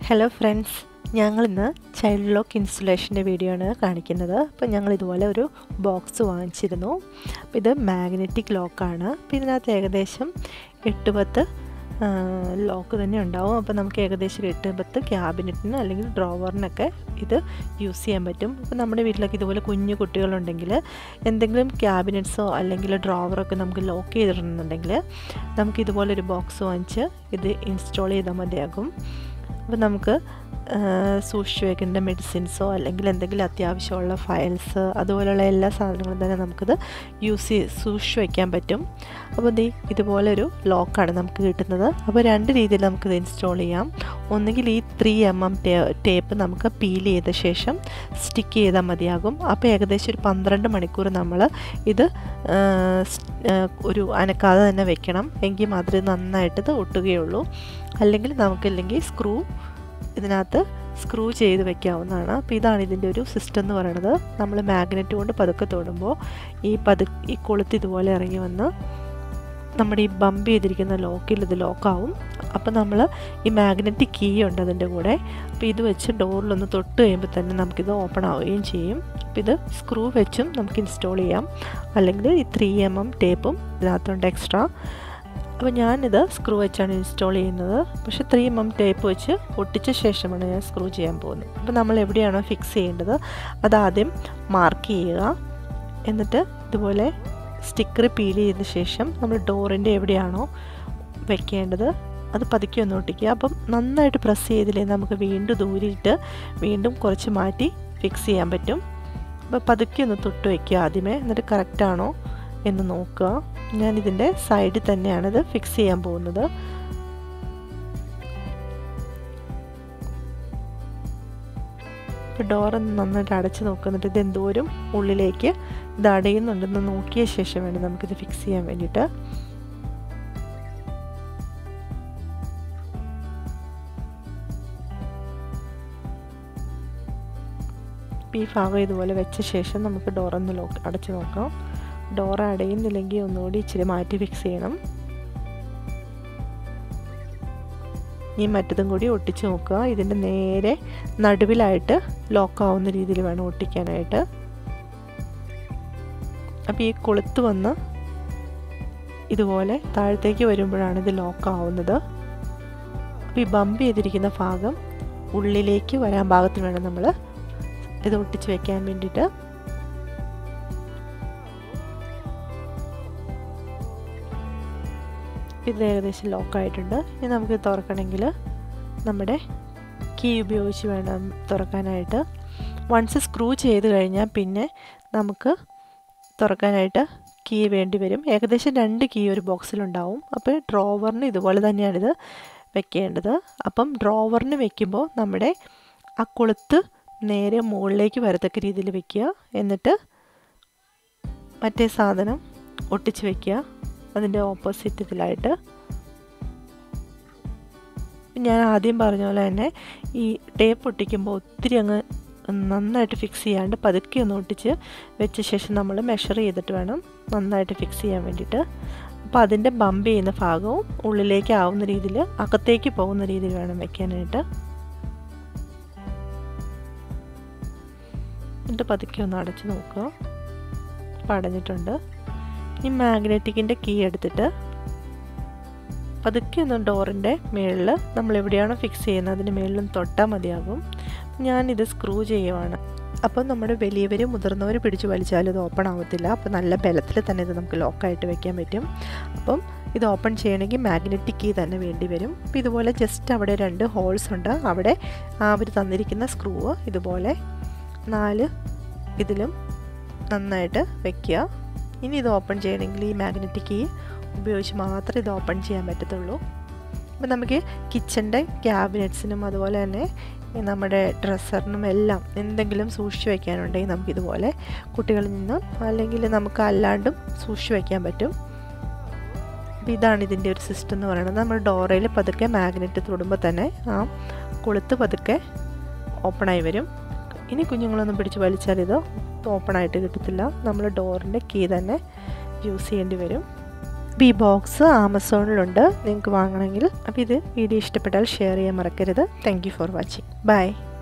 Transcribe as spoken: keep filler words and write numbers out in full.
Hello friends, ഞങ്ങളിന്ന് child lock ഇൻസ്റ്റലേഷൻ്റെ video ആണ് കാണിക്കുന്നത്. അപ്പോൾ ഞങ്ങൾ ഇതുപോലെ ഒരു ബോക്സ് വാങ്ങിച്ചിരുന്നു. അപ്പോൾ ഇത് മാഗ്നറ്റിക് ലോക്കാണ്. അപ്പോൾ ഇതിനകത്ത് ഏകദേശം എട്ട് പത്ത് ലോക്ക് തന്നെ ഉണ്ടാവും. അപ്പോൾ നമുക്ക് ഏകദേശം എട്ട് പത്ത് ക്യാബിനറ്റിന് അല്ലെങ്കിൽ ഡ്രോവറിനൊക്കെ ഇത് യൂസ് ചെയ്യാൻ പറ്റും. അപ്പോൾ നമ്മുടെ വീട്ടിലൊക്കെ ഇതുപോലെ കുഞ്ഞു കുട്ടികളുണ്ടെങ്കിൽ എന്തെങ്കിലും ക്യാബിനറ്റ്സോ അല്ലെങ്കിൽ ഡ്രോവറൊക്കെ നമുക്ക് ലോക്ക് ചെയ്തിടണമെന്നുണ്ടെങ്കിൽ നമുക്ക് ഇതുപോലൊരു ബോക്സ് വാങ്ങിച്ച് ഇത് ഇൻസ്റ്റാൾ ചെയ്താൽ മതിയാകും. അപ്പോൾ നമുക്ക് സൂക്ഷിച്ച് വയ്ക്കേണ്ട മെഡിസിൻസോ അല്ലെങ്കിൽ എന്തെങ്കിലും അത്യാവശ്യമുള്ള ഫയൽസ് അതുപോലെയുള്ള എല്ലാ സാധനങ്ങളും തന്നെ നമുക്കിത് യൂസ് ചെയ്ത് സൂക്ഷിച്ച് വയ്ക്കാൻ പറ്റും. അപ്പോൾ ഇത് ഇതുപോലൊരു ലോക്കാണ് നമുക്ക് കിട്ടുന്നത്. അപ്പോൾ രണ്ട് രീതിയിൽ നമുക്കിത് ഇൻസ്റ്റാൾ ചെയ്യാം. ഒന്നുകിൽ ഈ ത്രീ എം എം ടേപ്പ് നമുക്ക് പീൽ ചെയ്ത ശേഷം സ്റ്റിക്ക് ചെയ്താൽ മതിയാകും. അപ്പോൾ ഏകദേശം ഒരു പന്ത്രണ്ട് മണിക്കൂർ നമ്മൾ ഇത് ഒരു അനക്കാതെ തന്നെ വെക്കണം. എങ്കിൽ മാത്രമേ നന്നായിട്ട് ഇത് ഒട്ടുകയുള്ളൂ. അല്ലെങ്കിൽ നമുക്കില്ലെങ്കിൽ സ്ക്രൂ ഇതിനകത്ത് സ്ക്രൂ ചെയ്ത് വെക്കാവുന്നതാണ്. അപ്പോൾ ഇതാണ് ഇതിൻ്റെ ഒരു സിസ്റ്റം എന്ന് പറയുന്നത്. നമ്മൾ മാഗ്നറ്റ് കൊണ്ട് പതുക്കെ തൊടുമ്പോൾ ഈ പതു ഈ കൊളുത്ത് ഇതുപോലെ ഇറങ്ങി വന്ന് നമ്മുടെ ഈ ബമ്പ് ചെയ്തിരിക്കുന്ന ലോക്കിൽ ഇത് ലോക്കാവും. അപ്പോൾ നമ്മൾ ഈ മാഗ്നറ്റിക് കീ ഉണ്ട് അതിൻ്റെ കൂടെ. അപ്പോൾ ഇത് വെച്ച് ഡോറിലൊന്ന് തൊട്ട് കഴിയുമ്പോൾ തന്നെ നമുക്കിത് ഓപ്പൺ ആവുകയും ചെയ്യും. അപ്പോൾ ഇത് സ്ക്രൂ വെച്ചും നമുക്ക് ഇൻസ്റ്റാൾ ചെയ്യാം. അല്ലെങ്കിൽ ഈ ത്രീ എം എം ടേപ്പും ഇതിനകത്തുണ്ട് എക്സ്ട്രാ. അപ്പോൾ ഞാനിത് സ്ക്രൂ വെച്ചാണ് ഇൻസ്റ്റാൾ ചെയ്യുന്നത്. പക്ഷേ ത്രീ എം എം ടേപ്പ് വെച്ച് ഒട്ടിച്ച ശേഷമാണ് ഞാൻ സ്ക്രൂ ചെയ്യാൻ പോകുന്നത്. അപ്പോൾ നമ്മൾ എവിടെയാണോ ഫിക്സ് ചെയ്യേണ്ടത് അതാദ്യം മാർക്ക് ചെയ്യുക. എന്നിട്ട് ഇതുപോലെ സ്റ്റിക്കർ പീൽ ചെയ്ത ശേഷം നമ്മൾ ഡോറിൻ്റെ എവിടെയാണോ വെക്കേണ്ടത് അത് പതുക്കെ ഒന്ന് ഒട്ടിക്കുക. അപ്പം നന്നായിട്ട് പ്രസ് ചെയ്തില്ലേ നമുക്ക് വീണ്ടും ദൂരിയിട്ട് വീണ്ടും കുറച്ച് മാറ്റി ഫിക്സ് ചെയ്യാൻ പറ്റും. അപ്പോൾ പതുക്കെ ഒന്ന് തൊട്ട് വയ്ക്കുക ആദ്യമേ. എന്നിട്ട് കറക്റ്റാണോ എന്ന് നോക്കുക. ഞാനിതിൻ്റെ സൈഡിൽ തന്നെയാണ് ഇത് ഫിക്സ് ചെയ്യാൻ പോകുന്നത്. ഇപ്പോൾ ഡോറൊന്ന് നന്നായിട്ട് അടച്ച് നോക്കുന്നിട്ട് ഇത് എന്തോരം ഉള്ളിലേക്ക് ഇത് അടയുന്നുണ്ടെന്ന് നോക്കിയ ശേഷം വേണം നമുക്കിത് ഫിക്സ് ചെയ്യാൻ വേണ്ടിയിട്ട്. ഈ ഭാഗം ഇതുപോലെ വെച്ച ശേഷം നമുക്ക് ഡോറൊന്ന് ലോക്ക് അടച്ച് നോക്കാം. ഡോർ അടയുന്നില്ലെങ്കിൽ ഒന്നുകൂടി ഇച്ചിരി മാറ്റി ഫിക്സ് ചെയ്യണം. ഈ മറ്റതും കൂടി ഒട്ടിച്ച് നോക്കുക. ഇതിൻ്റെ നേരെ നടുവിലായിട്ട് ലോക്കാവുന്ന രീതിയിൽ വേണം ഒട്ടിക്കാനായിട്ട്. അപ്പോൾ ഈ കൊളുത്ത് വന്ന് ഇതുപോലെ താഴത്തേക്ക് വരുമ്പോഴാണ് ഇത് ലോക്കാവുന്നത്. അപ്പോൾ ഈ ബമ്പ് ചെയ്തിരിക്കുന്ന ഭാഗം ഉള്ളിലേക്ക് വരാൻ പാകത്തിന് വേണം നമ്മൾ ഇത് ഒട്ടിച്ച് വെക്കാൻ വേണ്ടിയിട്ട്. ഇത് ഏകദേശം ലോക്കായിട്ടുണ്ട്. ഇനി നമുക്ക് തുറക്കണമെങ്കിൽ നമ്മുടെ കീ ഉപയോഗിച്ച് വേണം തുറക്കാനായിട്ട്. വൺസ് സ്ക്രൂ ചെയ്ത് കഴിഞ്ഞാൽ പിന്നെ നമുക്ക് തുറക്കാനായിട്ട് കീ വേണ്ടി വരും. ഏകദേശം രണ്ട് കീ ഒരു ബോക്സിലുണ്ടാവും. അപ്പോൾ ഡ്രോവറിന് ഇതുപോലെ തന്നെയാണിത് വെക്കേണ്ടത്. അപ്പം ഡ്രോവറിന് വെക്കുമ്പോൾ നമ്മുടെ ആ കൊളുത്ത് നേരെ മുകളിലേക്ക് വരത്തക്ക രീതിയിൽ വെക്കുക. എന്നിട്ട് മറ്റേ സാധനം ഒട്ടിച്ച് വയ്ക്കുക അതിൻ്റെ ഓപ്പോസിറ്റ് ഇതിലായിട്ട്. ഞാൻ ആദ്യം പറഞ്ഞ പോലെ തന്നെ ഈ ടേപ്പ് ഒട്ടിക്കുമ്പോൾ ഒത്തിരി അങ്ങ് നന്നായിട്ട് ഫിക്സ് ചെയ്യാണ്ട് പതുക്കെ ഒന്ന് ഒട്ടിച്ച് വെച്ച ശേഷം നമ്മൾ മെഷർ ചെയ്തിട്ട് വേണം നന്നായിട്ട് ഫിക്സ് ചെയ്യാൻ വേണ്ടിയിട്ട്. അപ്പോൾ അതിൻ്റെ ബമ്പ് ചെയ്യുന്ന ഭാഗവും ഉള്ളിലേക്ക് ആവുന്ന രീതിയിൽ അകത്തേക്ക് പോകുന്ന രീതിയിൽ വേണം വെക്കാനായിട്ട്. എന്നിട്ട് പതുക്കെ ഒന്ന് അടച്ച് നോക്കുക. അപ്പോൾ അടഞ്ഞിട്ടുണ്ട്. ഈ മാഗ്നറ്റിക്കിൻ്റെ കീ എടുത്തിട്ട് പതുക്കെ ഒന്ന് ഡോറിൻ്റെ മുകളിൽ നമ്മൾ എവിടെയാണോ ഫിക്സ് ചെയ്യുന്നത് അതിന് മുകളിലും തൊട്ടാൽ മതിയാകും. ഞാനിത് സ്ക്രൂ ചെയ്യുവാണ്. അപ്പോൾ നമ്മുടെ വലിയവർ മുതിർന്നവർ പിടിച്ച് വലിച്ചാലും ഇത് ഓപ്പൺ ആവത്തില്ല. അപ്പോൾ നല്ല ബലത്തിൽ തന്നെ ഇത് നമുക്ക് ലോക്കായിട്ട് വെക്കാൻ പറ്റും. അപ്പം ഇത് ഓപ്പൺ ചെയ്യണമെങ്കിൽ മാഗ്നറ്റിക് കീ തന്നെ വേണ്ടി വരും. അപ്പോൾ ഇതുപോലെ ജസ്റ്റ് അവിടെ രണ്ട് ഹോൾസ് ഉണ്ട്. അവിടെ അവർ തന്നിരിക്കുന്ന സ്ക്രൂ ഇതുപോലെ നാല് ഇതിലും നന്നായിട്ട് വയ്ക്കുക. ഇനി ഇത് ഓപ്പൺ ചെയ്യണമെങ്കിൽ ഈ മാഗ്നറ്റിക് കീ ഉപയോഗിച്ച് മാത്രമേ ഇത് ഓപ്പൺ ചെയ്യാൻ പറ്റത്തുള്ളൂ. അപ്പോൾ നമുക്ക് കിച്ചൻ്റെ ക്യാബിനറ്റ്സിനും അതുപോലെ തന്നെ നമ്മുടെ ഡ്രസ്സറിനും എല്ലാം എന്തെങ്കിലും സൂക്ഷിച്ച് വയ്ക്കാനുണ്ടെങ്കിൽ നമുക്കിതുപോലെ കുട്ടികളിൽ നിന്നും അല്ലെങ്കിൽ നമുക്ക് അല്ലാണ്ടും സൂക്ഷിച്ച് വയ്ക്കാൻ പറ്റും. അപ്പോൾ ഇതാണ് ഇതിൻ്റെ ഒരു സിസ്റ്റം എന്ന് പറയുന്നത്. നമ്മൾ ഡോറയിൽ പതുക്കെ മാഗ്നറ്റ് തൊടുമ്പോൾ തന്നെ ആ കൊളുത്ത് പതുക്കെ ഓപ്പണായി വരും. ഇനി കുഞ്ഞുങ്ങളൊന്നും പിടിച്ച് വലിച്ചാൽ ഇത് ഓപ്പണായിട്ട് കിട്ടത്തില്ല. നമ്മൾ ഡോറിൻ്റെ കീ തന്നെ യൂസ് ചെയ്യേണ്ടി വരും. അപ്പോൾ ഈ ബോക്സ് ആമസോണിലുണ്ട്, നിങ്ങൾക്ക് വാങ്ങണമെങ്കിൽ. അപ്പോൾ ഇത് വീഡിയോ ഇഷ്ടപ്പെട്ടാൽ ഷെയർ ചെയ്യാൻ മറക്കരുത്. Thank you for watching. By.